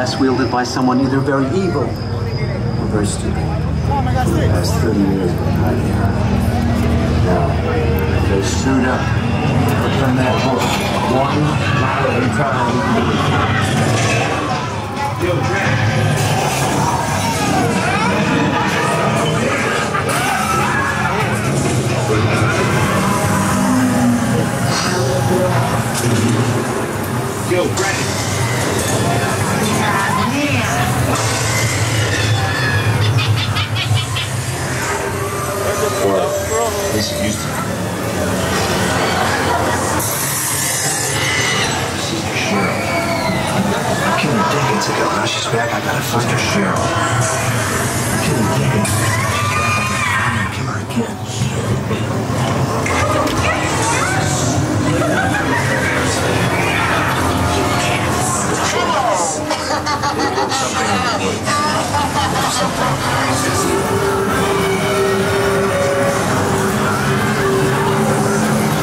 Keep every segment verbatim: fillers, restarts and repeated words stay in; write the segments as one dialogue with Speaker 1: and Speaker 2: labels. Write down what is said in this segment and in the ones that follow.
Speaker 1: device wielded by someone either very evil or very stupid. For the past thirty years, I've been hiding here. Now, they suit up. Put them that book. One mile at a time. Yo, Yo, Brandon. Or at least it used to be. She's Cheryl. I killed her decades ago. Now she's back. I gotta find her, Cheryl. I killed her decades ago. She's back. I gotta kill her again.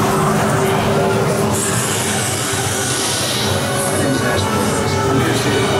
Speaker 1: My name's Ashton. I'm here to